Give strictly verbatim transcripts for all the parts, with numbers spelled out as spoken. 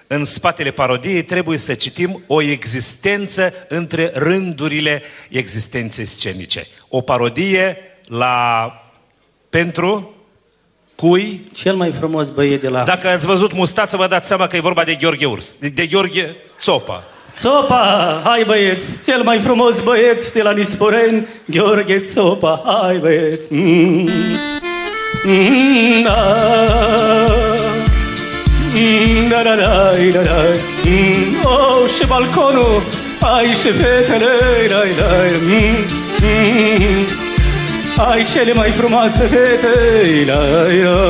în spatele parodiei trebuie să citim o existență între rândurile existenței scenice. O parodie la... pentru... cui? Cel mai frumos băiet de la... Dacă ați văzut mustață, vă dați seama că e vorba de Gheorghe Urs, de, de Gheorghe Țopa. Țopa, hai băieți, cel mai frumos băiet de la Nisporeni, Gheorghe Țopa, hai băieți. Mm. Mm, da. Mm, da, da, da, da, da. Mm, oh, și balconul, ai și fetele, da, da. Mm, mm, ai cele mai frumoase fete, da, da.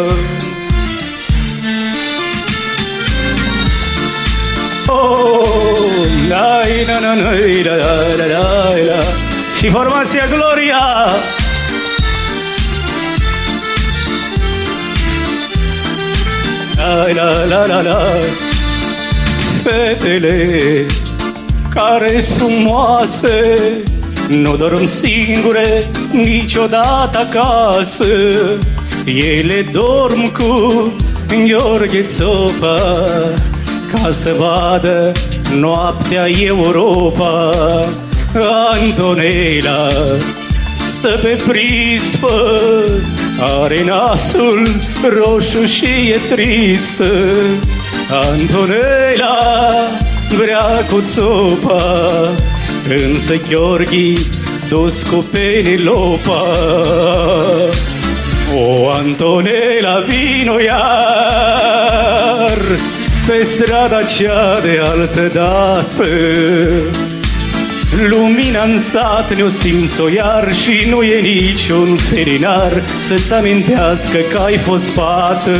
Oh, da, da, da, da, da, da, da. Și formația Gloria. La, la, la, la, la. Fetele care-s frumoase nu dorm singure niciodată acasă. Ele dorm cu Gheorghe Țopa ca să vadă noaptea Europa. Antonela stă pe prispă, are nasul roșu și e tristă. Antonela vrea cu Țopa, însă Gheorghe dus cu Penelopa. O, Antonela, vino iar pe strada cea de altă dată. Lumina în sat ne-o stins-o iar și nu e niciun ferinar să-ți amintească că ai fost fată.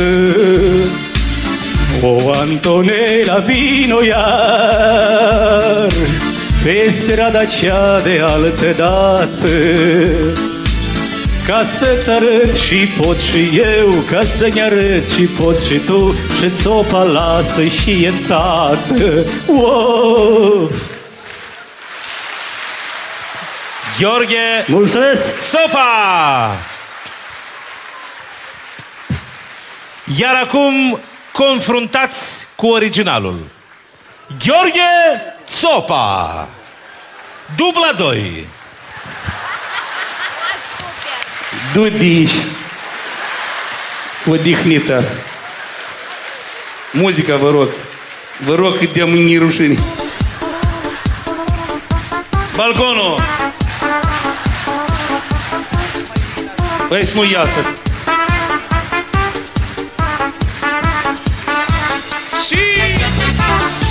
O, Antonela, vino iar pe strada cea de altă dată, ca să-ți arăt și pot și eu, ca să-mi arăt și pot și tu, și Țopa lasă și e tată. Wow! Gheorghe... Mulțumesc! Țopa! Iar acum confruntați cu originalul. Gheorghe Țopa! Dubla doi. Dudiș, odihnită. Muzica, vă rog. Vă rog cât de-am în rușini. Balconul! Băi, să nu iasă. Și...